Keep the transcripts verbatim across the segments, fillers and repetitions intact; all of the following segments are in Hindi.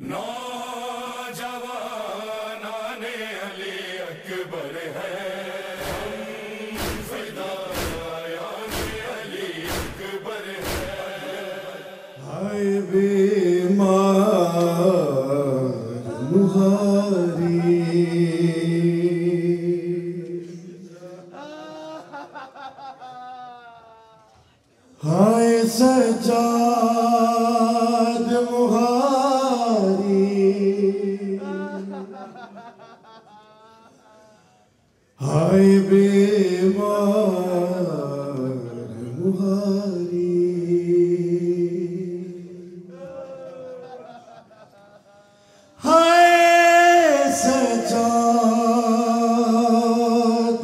नौजवानाने अली अकबर है, फिदायाने अली अकबर है। हाय बीमार मुहारी, हाय सज्जाद मुहारी, हाय बीमार मुहारी। हाय सज्जाद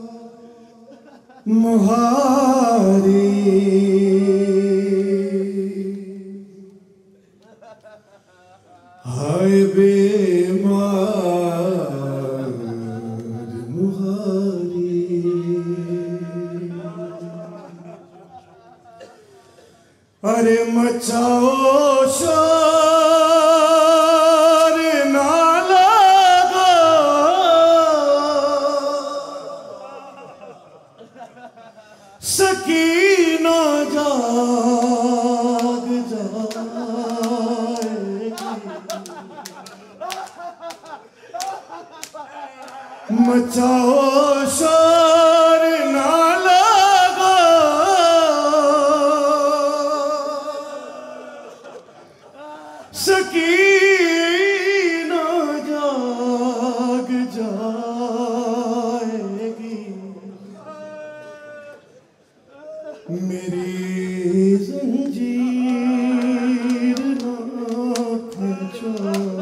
मुहारी, हाय बीमार मुहारी। अरे मचाओ शोर ना लगो, सकीना जाग जाएगी। मचाओ शोर ना लगो, सकीना जाग जाएगी। मेरी जंजीर ना खींचो,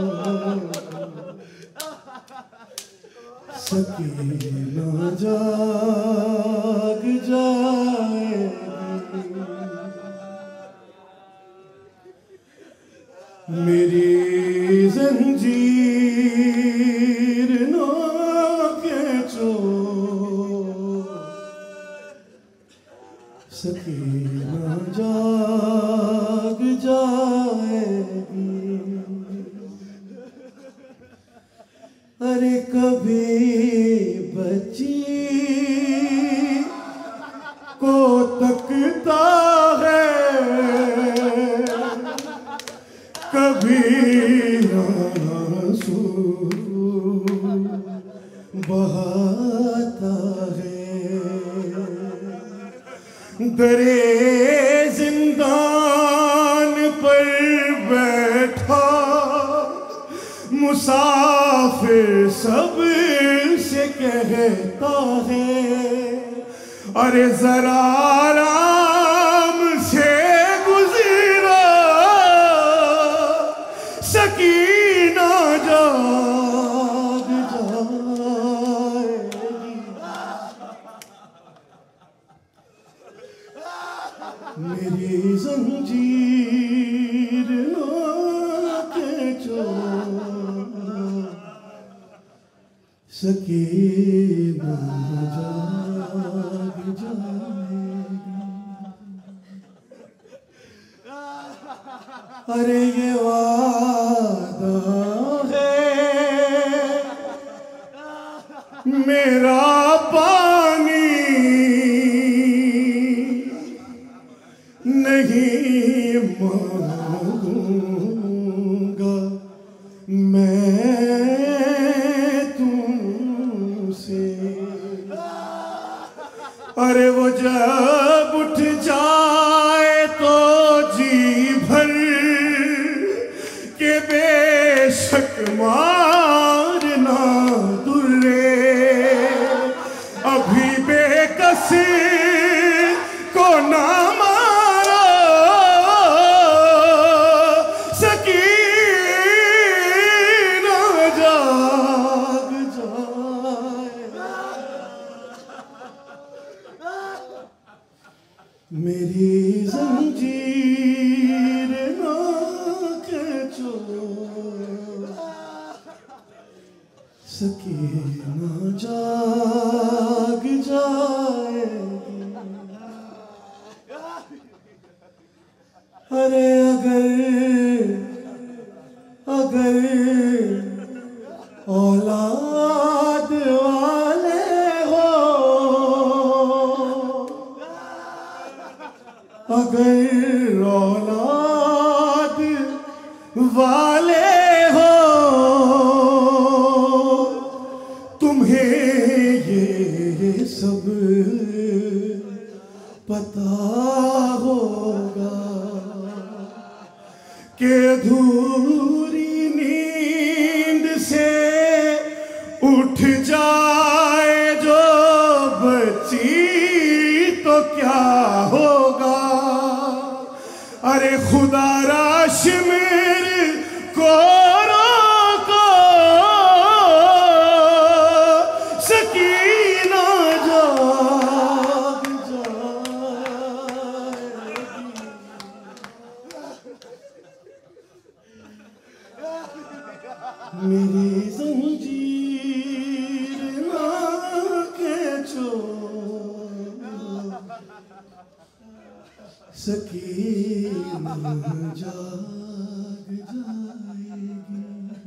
सकीना जाग जाएगी। मेरी जंजीर ना खींचो, सकीना जाग जाएगी। अरे कभी बच्ची को तकता है, कभी आंसू बहाता है। दरे जिंदान पर बैठा मुसाफिर सब से कहता है, अरे जरा आराम से गुजरा, सकीना जाग जाएगी। मेरी जंजीर ना खींचो, सकीना जाग जाएगी। अरे ये वादा है मेरा पानी नहीं मांगूंगा मैं तुमसे। अरे वो जब उठ जाए तो जी भर के बेशक मारना दुर्रे, अभी बेकस को ना मारो, सकीना जाग जाए। मेरी जंजीर ना खींचो, सकीना जाग जाएगी। अरे अगर अगर औलाद वाले हो, अगर औलाद वाले हो, तुम्हें ये सब पता होगा कि अधूरी नींद से उठ जाए जो बच्ची तो क्या होगा। अरे खुदा राश मेरे को रोको, सकीना जाग जाएगी। मेरी जंजीर ना खींचो, सकीना जाग जाएगी।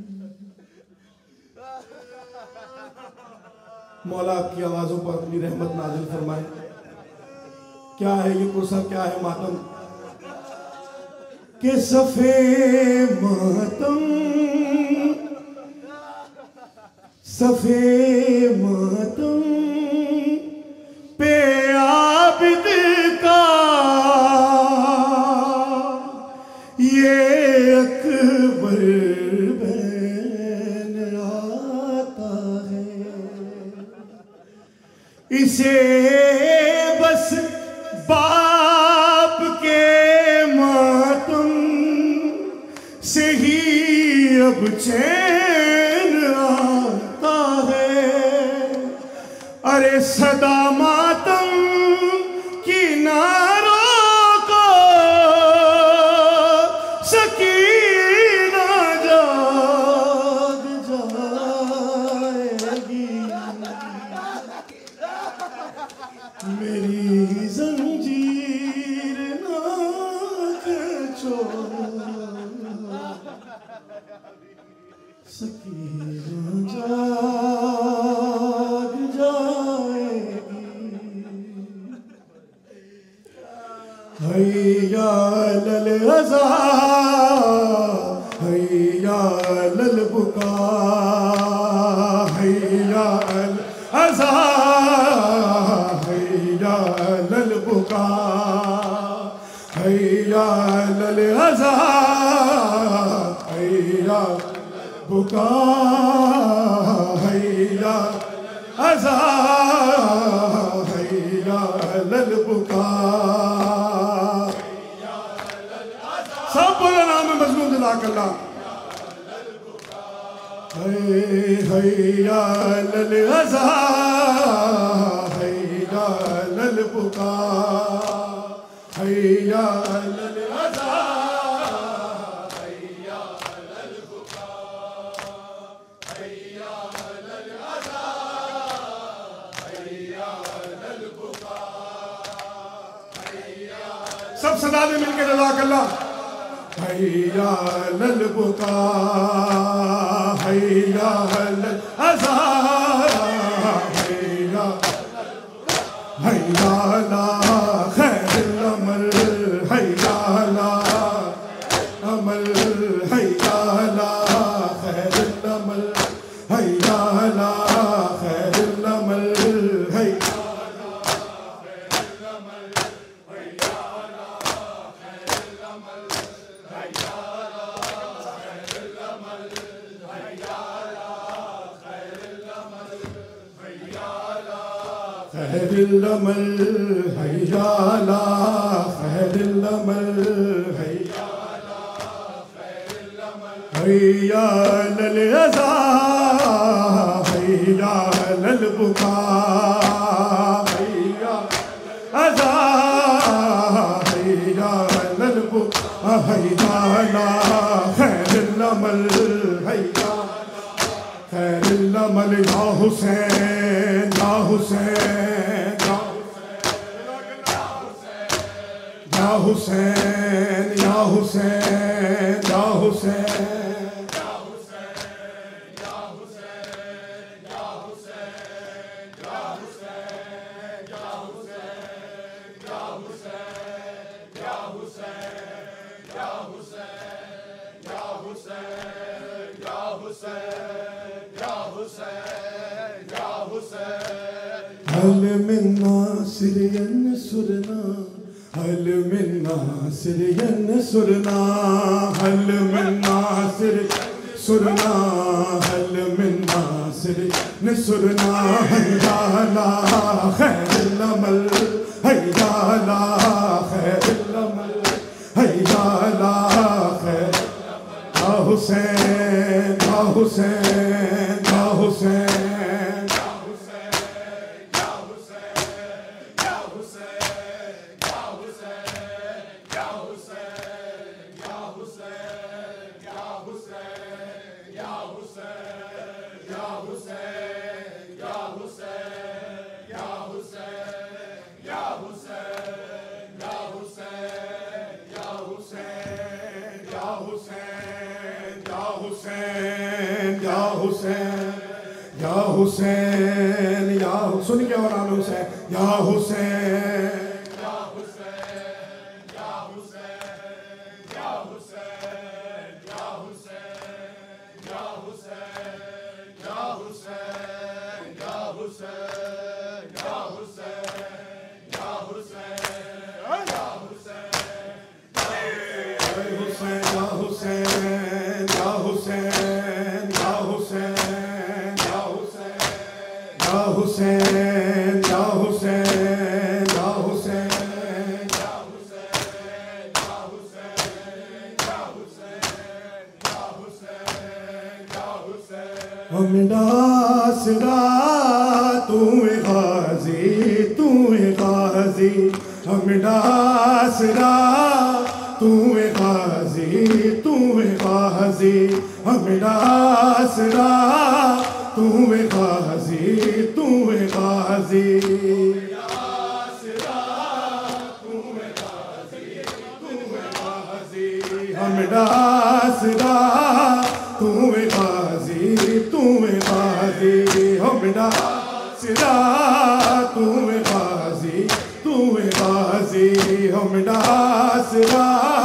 मौला आपकी आवाजों पर अपनी रहमत नाजिल फरमाए। क्या है ये पुरसा, क्या है मातम के सफे मातम, सफे मातम पे आबिद का ये अकबर बन आता है। इसे बस बाप के मातम से ही अब चैन आता है। अरे सदा मातम की नारों को सकीना जाग जाएगी। मेरी जंजीर ना खींचो, सकीना जाग जाएगी। हैया लल अज़ा, हैया लल बुका, हैया लल अज़ा, हैया लल बुका, हैया लल अज़ा, हैया बुका, हैया अज़ा, हैया लल बुका। सब बोलो नाम मजनून जज़ाकल्लाह। हैया लल अज़ा, हैया लल बुका, हैया लल अज़ा, हैया लल बुका, हैया लल अज़ा, हैया लल बुका। सब सदा में मिलकर जज़ाकल्लाह। हैया लल बुका, हैया लल अज़ा, हैया हैया ला खैरुल अमल, हैया ला अमल, हैया ला खैरुल अमल, हैया ला खैरुल अमल, हैया खैरुल अमल, हैया ला खैरुल अमल, हैया ला खैरुल अमल, हैया लल अज़ा, हैया लल बुका, हैया अज़ा, हैया लल बुका, हैया ला खैरुल अमल, हैया खैरुल अमल। या हुसैन, या हुसैन, या हुसैन, या हुसैन, या हुसैन, हुसैन या हुसैन या हुसैन या हुसैन हल मिन्ना सिरियन सुरना हल मिन्ना सिरियन सुरना हल मिन्ना सिर सुरना हल मिन्ना सिरियन सुरना हैयाला खैरुल अमल हैयाला खैरुल अमल हैयाला खैर या हुसैन या हुसैन या हुसैन या हुसैन या सुन के और नाम हुसैन या हुसैन या हुसैन या हुसैन या हुसैन या हुसैन या हुसैन या हुसैन या हुसैन या हुसैन या हुसैन या हुसैन या हुसैन या हुसैन या हुसैन या हुसैन या हुसैन हमदा सिरा तू गाजी तू गाजी हमदा सिरा तू गाजी तू गाजी हमदा सिरा तू गाजी तू गाजी हमदा सिरा तू गाजी तू गाजी हमदा सिरा तू गाजी तू गाजी हमदा सिरा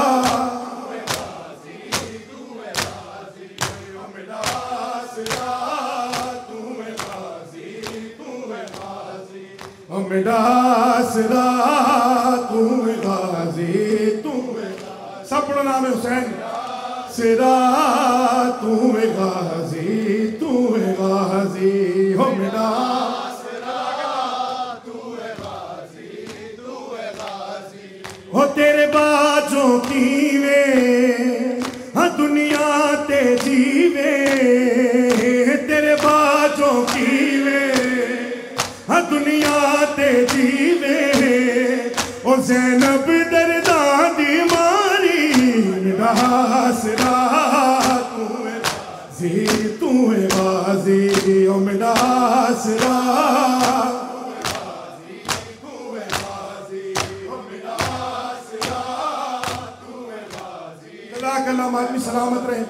हमदा सिरा तू गाजी तू सब पढ़ो नाम है हुसैन सिरा तू गाजी तू गाजी हमदा हो तेरे बाजों की वे हाँ दुनिया ते जीवे तेरे बाजों की वे हाँ दुनिया ते जीवे ओ ज़ैनब दर्दा दी मारी मेरा सिरा तू जी तू गाजी ओ मेरा सिरा कलाम आदमी सलामत रहे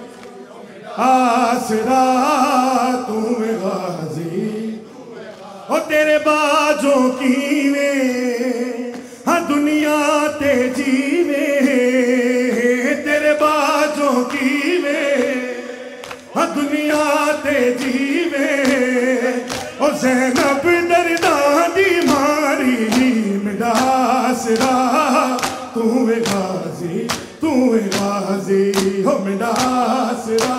आसरा तू गाजी ओ तेरे बाजों की वे हाँ दुनिया ते जीवे तेरे बाजों की वे हाँ दुनिया ते जीवे ओ ज़ैनब दर्दा दी मारी मेरा सिरा तू गाजी तू गाजी हो मेरा सिरा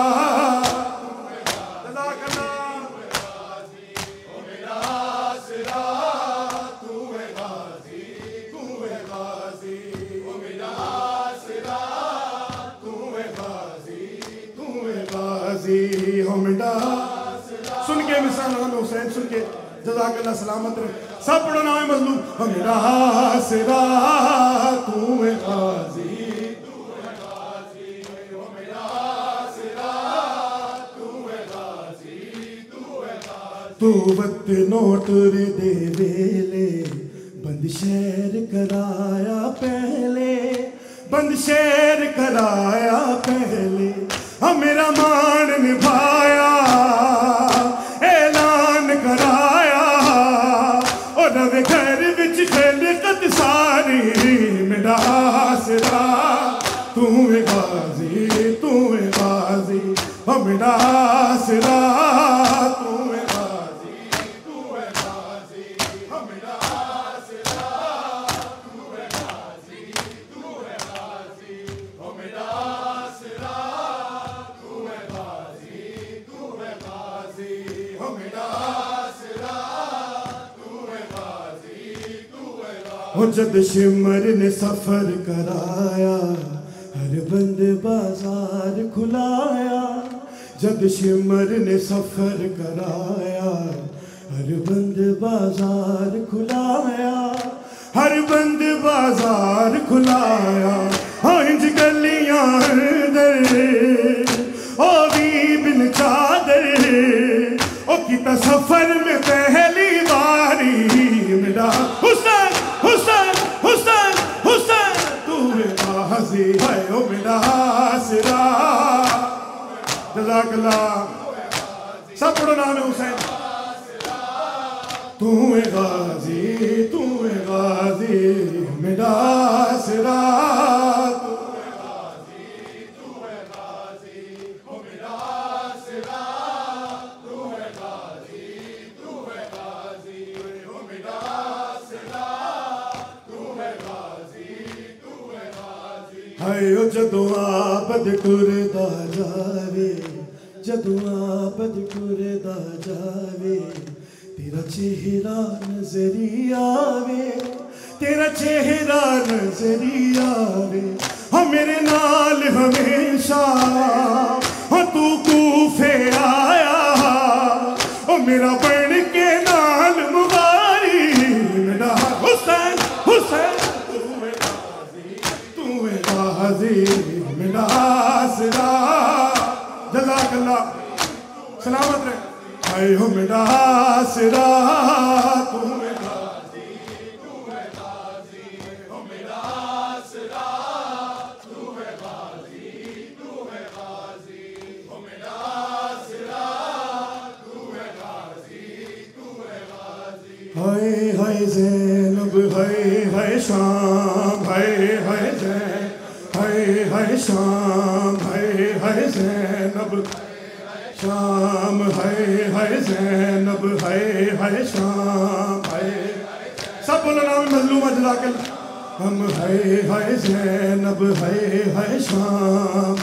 सुन के मिसाल हुसैन सुन के जज़ाकल्लाह सलामत रहे सब पढ़ो नाम मजलूम मेरा सिरा तू गाजी तू वक्त नोट रे दे वेले बंद शहर कराया पहले बंद शहर कराया पहले हम मेरा मान निभाया ऐलान कराया और नवे घर विच खिलकत सारी मेरा सिरा तू गाजी तू गाजी ओ मेरा आसरा तू है गाजी, तू है गाजी, ओ मेरा आसरा तू है गाजी, तू है गाजी, ओ मेरा आसरा तू है गाजी, तू है गाजी, ओ मेरा आसरा तू है गाजी, तू है गाजी। ओ जद शिमर ने सफर कराया हर बंद बाजार खुलाया, जब शिमर ने सफर कराया हर बंद बाजार खुलाया, हर बंद बाजार खुलाया, हंज गलियां दर ओ भी बिन चादर, ओ किता सफर में पहली बारी मेरा हुसैन हुसैन हुसैन हुसैन तू है गाजी है ओ मेरा आसरा। जज़ाकल्लाह। सब पढ़ो नाम है हुसैन। तू है गाजी, तू है गाजी, मेरा आसरा, तू है गाजी, तू है गाजी, ओ मेरा आसरा, तू है गाजी, तू है गाजी, ओ मेरा आसरा, तू है गाजी, तू है गाजी। हाय ओ जदों आबद टुरदा जावे, जदों आबद टुरदा जावे, तेरा चेहरा नजरी आवे, तेरा चेहरा नजरी आवे, हाँ मेरे नाल हमेशा, हाँ तू कूफे आया, ओ मेरा बन के नाल मुबारी मेरा हुसैन हुसैन तू है गाजी, तू है गाजी, मेरा आसरा। जज़ाकल्लाह। सलामत रहे। हाय हो मेरा आसरा तू है गाजी, तू है गाजी, हो मेरा आसरा तू है गाजी, तू है गाजी, हो मेरा आसरा तू है गाजी, तू है गाजी। हाय हाय ज़ैनब हाय हाय शाम, हाय हाय ज़ैन, हाय हाय शाम, हाय हाय ज़ैनब शाम, हाय हाय ज़ैनब, हाय हाय शाम, हाय सब बोलो नाम मज़लूम जज़ाकल्लाह। हम हाय हाय ज़ैनब, हाय हाय शाम,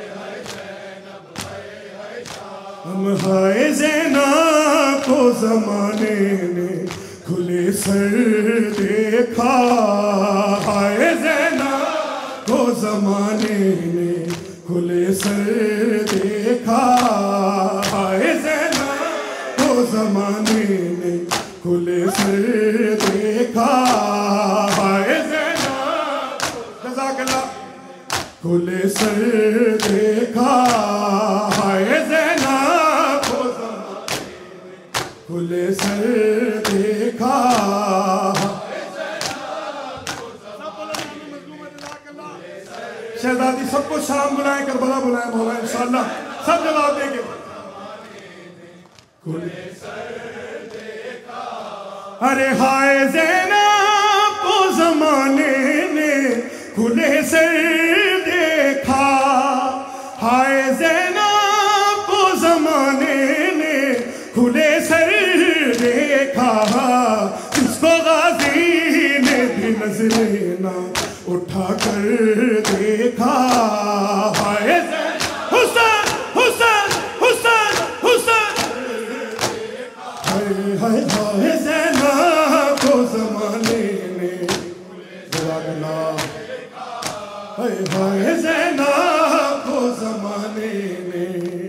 हम हाय ज़ैनब को ज़माने ने खुले सर देखा, हाय ज़ैनब को ज़माने ने खुले सर देखा, हाय ज़ैनब को ज़माने ने खुले सर देखा, हाय ज़ैनब जज़ाकल्लाह खुले सर देखा, हाय ज़ैनब को ज़माने ने खुले सर देखा। शहजादी सबको शाम बुलाएं, करबला बुलाएं, मौला इंशाअल्लाह सब जवाब देंगे। अरे हाय ज़ैनब को ज़माने ने खुले सर देखा, हाय ज़ैनब को ज़माने ने खुले सर देखा, जिसको गाजी ने भी नजरे ना उठा कर देखा, हाय हुसैन हुसैन हुसैन हुसैन, हाय हाय हाय ज़ैनब को ज़माने ने जज़ाकल्लाह, हाय हाय ज़ैनब को ज़माने ने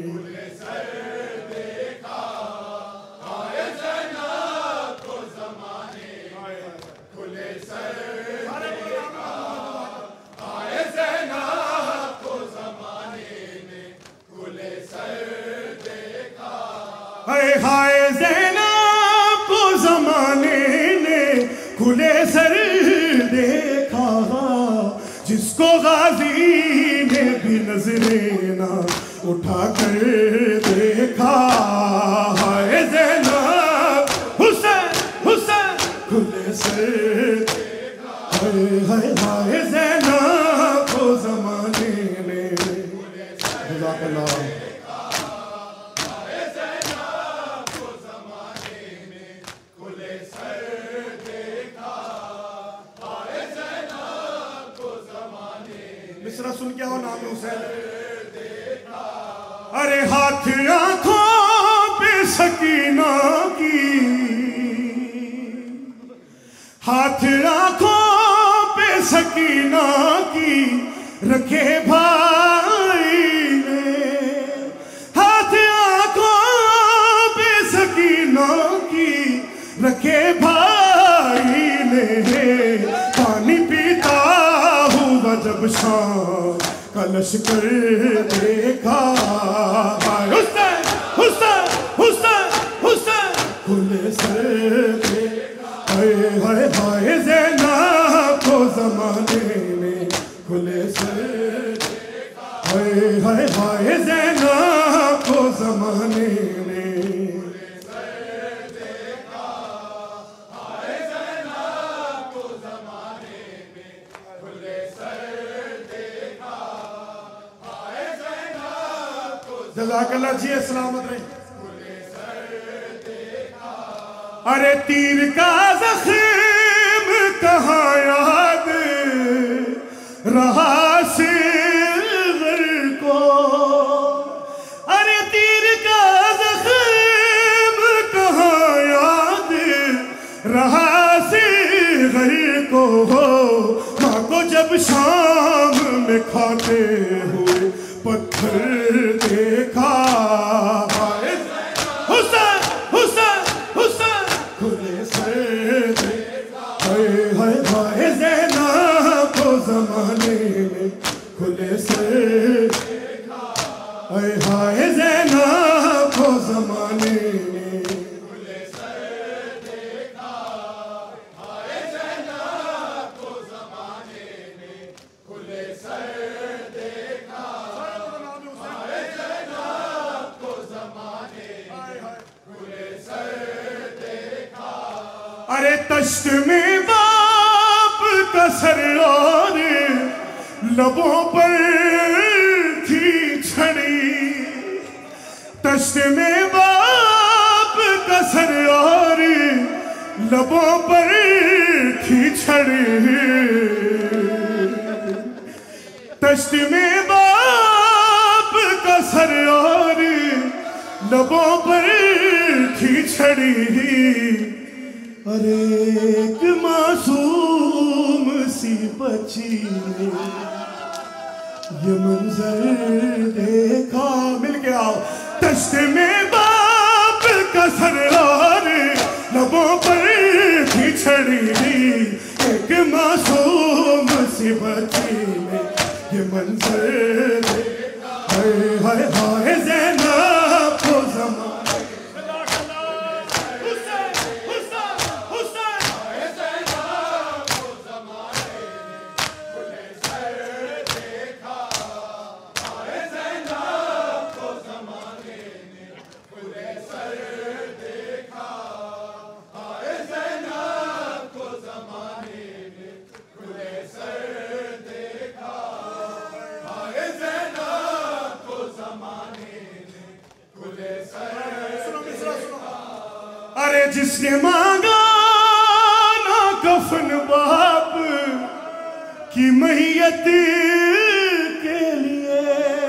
हाय हाय ज़ैनब को ज़माने ने खुले सर देखा, जिसको गाजी ने भी नजरे ना उठा कर देखा, हाय ज़ैनब हुसैन हुसैन खुले सर, हाय हाय हाय ज़ैनब को ज़माने ने जज़ाकल्लाह। मिसरा सुन के आओ नाम हुसैन। अरे हाथ आंखों पे सकीना की, हाथ आंखों पे सकीना की रखे भाई ने, हाथ आंखों पे सकीना की रखे भाई ने। पानी पीता हुआ जब शाम का लश्कर देखा, हुसैन हुसैन हुसैन हुसैन खुले सर पे, हाय हाय हाय ज़ैनब को ज़माने में खुले सर, हाय हाय हाय ज़ैनब को ज़माने में। जज़ाकल्लाह जी, सलामत रहे। अरे तीर का ज़ख्म कहाँ याद रहा सिर को, अरे तीर का ज़ख्म कहाँ याद रहा सिर को। माँ को जब शाम में खाते हुए पत्थर देखा, हुसैन हुसैन हुसैन खुले सर देखा, हाय हाय हाय ज़ैनब को ज़माने में खुले सर देखा, हाय हाय ज़ैनब को ज़माने में खुले सर देखा, हाय ज़ैनब को ज़माने में खुले सर देखा, हाय ज़ैनब को ज़माने में खुले सर देखा। अरे तश्त में बाप का सर और लबों पर थी छड़ी, तश्त में बाप का सर और लबों पर थी छड़ी, तश्त में बाप का सर और लबों पर थी छड़ी। अरे एक मासूम सी बच्ची ने ये मंजर देखा, मिल के आओ। तश्त में बाप का सर और लबों पर थी छड़ी, एक मासूम सी बच्ची ने ये मंजर देखा, हाय हाय हाय ज़ैनब को ज़माने, अरे जिसने मांगा ना कफन बाप की मैयत के लिए,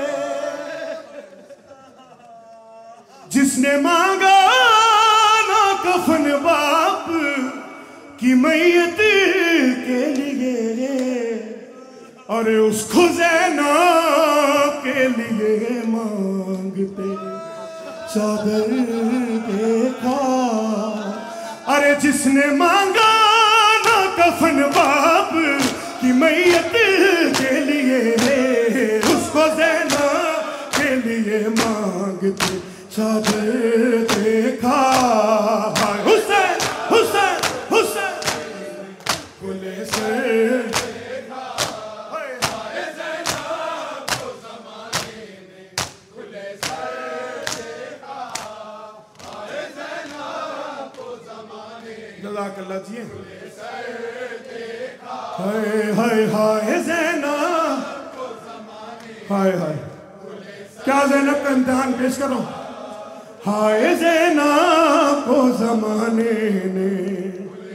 जिसने मांगा ना कफन बाप की मैयत के लिए, अरे उसको ज़ैनब के लिए मांगते चादर देखा। अरे जिसने मांगा ना कफन बाप की मैयत के लिए, उसको ज़ैनब के लिए मांगते चादर देखा, हुसैन हुसैन हुसैन खुले सर देखा, हाय हाय ज़ैनब को ज़माने में खुले सर देखा, हाय ज़ैनब को ज़माने में जज़ाकल्लाह जी, खुले सर देखा, हाय हाय हाय ज़ैनब को ज़माने, हाय हाय क्या ज़ैनब का इम्तिहान पेश करो, हाय ज़ैनब को ज़माने ने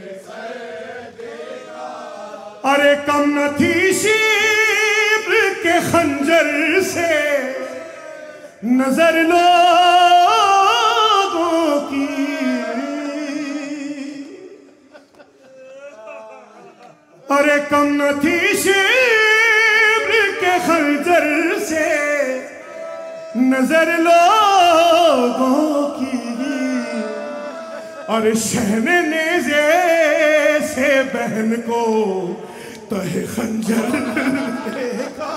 अरे कम न थी शीब के खंजर से नजर लोगों की, अरे कम न थी शिब्र के खंजर से नजर लोगों की, और शहने नेज़े से बहन को तहे खंजर देखा।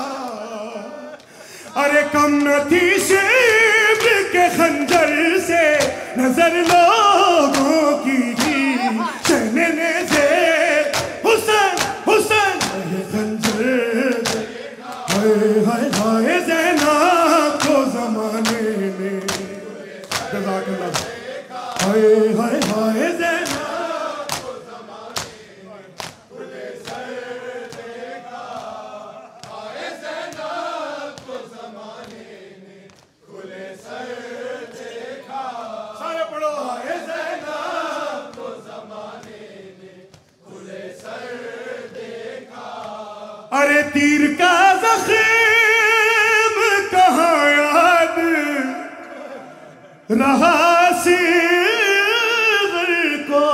अरे कम न थी शिब्र के खंजर से नजर लोगों की, शहने नेज़े हुसैन हुसैन तहे खंजर। हाय हाय हाय ज़ैनब को ज़माने में, जज़ाकल्लाह। हाय हाय हाय ज़ैनब को ज़माने में खुले सर देखा। हाय ज़ैनब को ज़माने में खुले सर देखा। सारे पढ़ो। हाय ज़ैनब को ज़माने में खुले सर देखा। अरे तीर का ज़ख़म कहाँ याद रहा सिग़र को,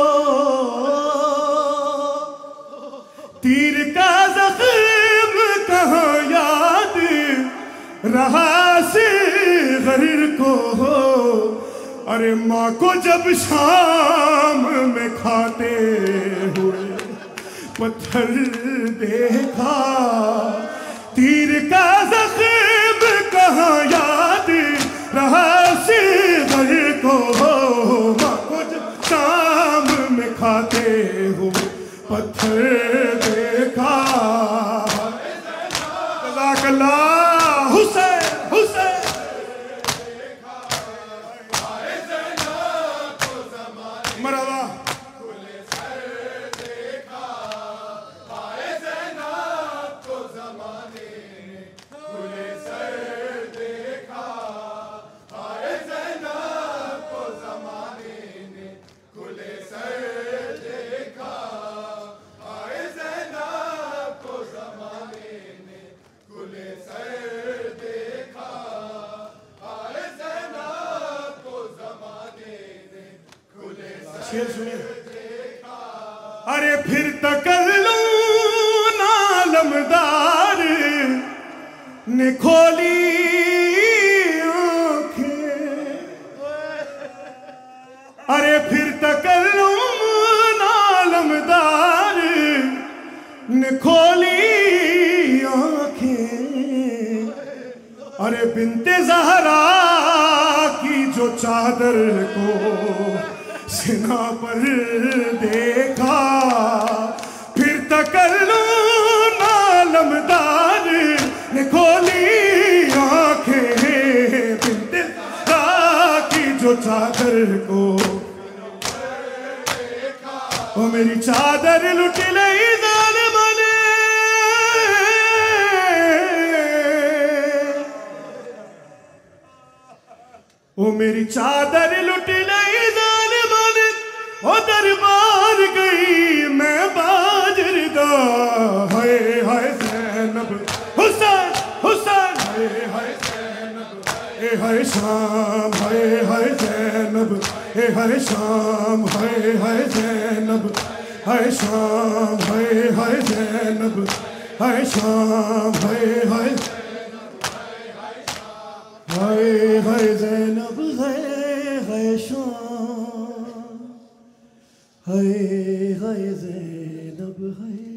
तीर का ज़ख़म कहाँ याद रहा सिग़र को। अरे माँ को जब शाम में खाते हुए पत्थर देखा, तीर का ज़ख़म कहाँ याद रहा सिग़र को। माँ को जब शाम में खाते हुए पत्थर देखा। जज़ाकल्लाह हुसैन हुसैन। मरहबा। शेर सुनिए। अरे फिर तकल्लुम नालमदार ने खोली आँखें, अरे फिर तकल्लुम नालमदार ने खोली आँखें। अरे बिन्ते ज़हरा की जो चादर को सीना पर देखा, फिर तकल्लुम नालमदार ने खोली आँखें। बिन्ते ज़हरा की जो चादर को, वो मेरी चादर लुट ली ज़ालिम ने, वो मेरी चादर लुट ली ज़ालिम ने। ओ दरबार गई मैं बाजरगा। हाय हाय ज़ैनब हुसैन हुसैन। हाय हाय ज़ैनब ए हाय शाम। हाय हाय ज़ैनब ए हाय शाम। हाय हाय ज़ैनब हाय शाम। हाय हाय ज़ैनब हाय शाम। हाय हाय हाय हाय ज़ैनब हाय हाय शाम। हाय हाय ज़ैनब हाय